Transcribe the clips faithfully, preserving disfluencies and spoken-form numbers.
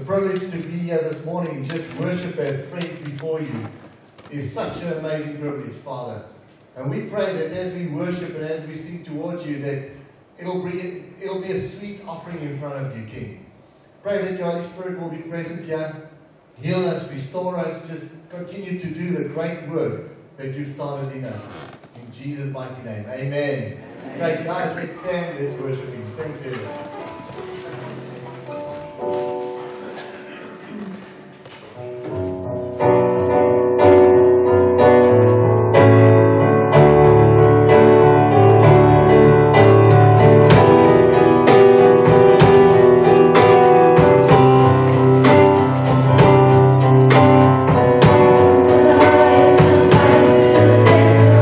privilege to be here this morning and just worship as friends before you is such an amazing privilege, Father. And we pray that as we worship and as we sing towards you, that it'll be, it'll be a sweet offering in front of you, King. Pray that your Holy Spirit will be present here, heal us, restore us, just continue to do the great work that you started in us. In Jesus' mighty name, amen. Amen. Great, guys, let's stand, let's worship him. Thanks, everyone.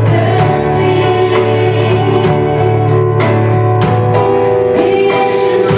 Yes.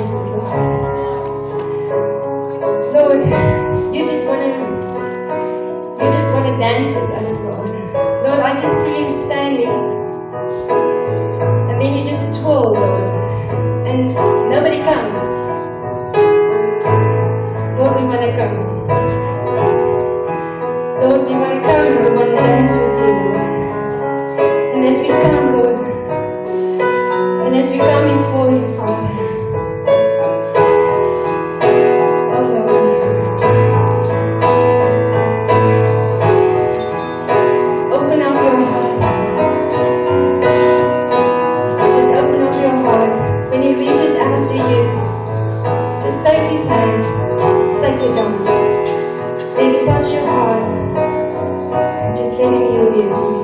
present, Lord. Lord, you just want to, you just want to dance with us, Lord. Lord, I just see you standing, and then you just twirl, Lord, and nobody comes. Lord, we want to come. Lord, we want to come, we want to dance with you, Lord. And as we come, Lord, and as we come before you, Father, oh Lord, open up your heart. Just open up your heart. When he reaches out to you, just take his hands, take the dance. Let him touch your heart, and just let him heal you.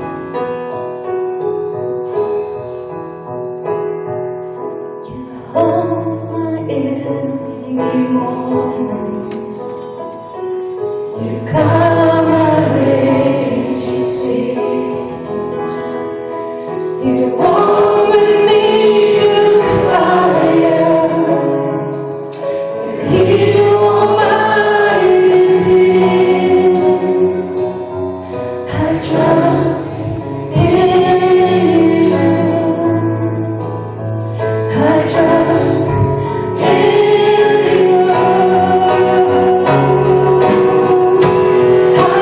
Every morning you come a raging sea, you walk with me through fire, you heal my disease. I trust in you, I trust in you.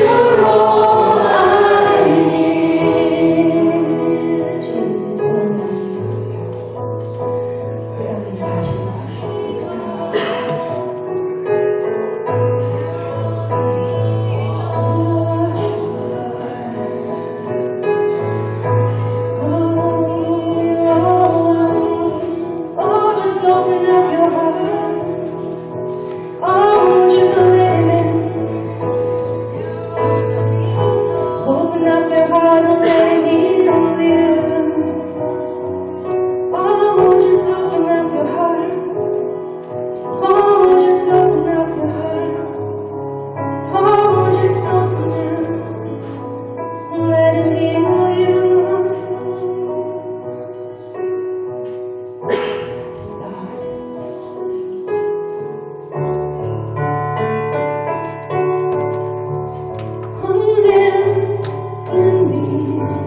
You're all I need. Jesus is calling out. Really, Jesus. Oh, just open up your heart. Oh, just let him in. Open up your heart and let him heal you. Oh, just open up your heart. Oh, just open up your heart. Oh, just open it and let him heal you. Come in, in me.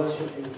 worship you.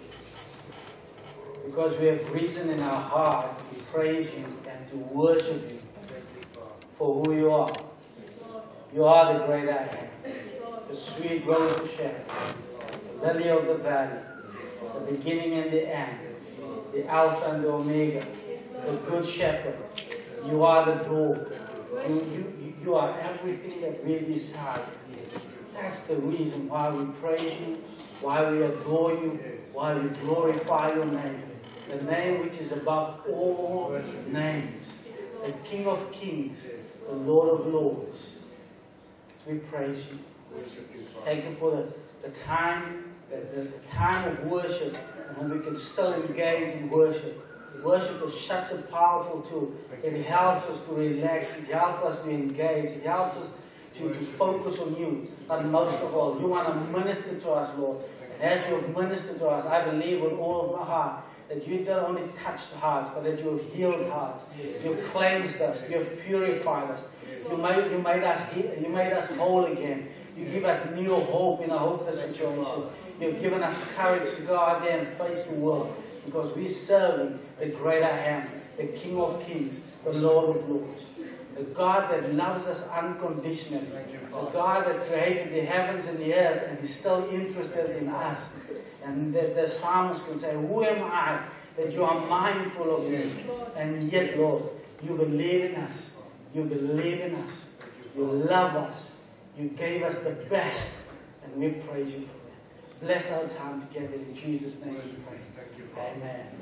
Because we have reason in our heart to praise you and to worship you for who you are. You are the great I am, the sweet rose of Sharon, the lily of the valley, the beginning and the end, the Alpha and the Omega, the good shepherd. You are the door. You, you, you are everything that we desire. That's the reason why we praise you, why we adore you, why we glorify your name. The name which is above all names. The King of kings, the Lord of lords. We praise you. Thank you for the, the time, the, the, the time of worship, and when we can still engage in worship. Worship is such a powerful tool. It helps us to relax. It helps us to engage. It helps us to, to focus on you. But most of all, you want to minister to us, Lord. And as you have ministered to us, I believe with all of my heart that you not only touched hearts, but that you have healed hearts. You have cleansed us. You have purified us. You made, you made us you made us whole again. You give us new hope in a hopeless situation. You have given us courage to go out there and face the world. Because we're serving the great I am, the King of kings, the Lord of lords. The God that loves us unconditionally. The God that created the heavens and the earth and is still interested in us. And that the psalmist can say, who am I that you are mindful of me? And yet, Lord, you believe in us. You believe in us. You love us. You gave us the best. And we praise you for that. Bless our time together in Jesus' name we pray. Amen.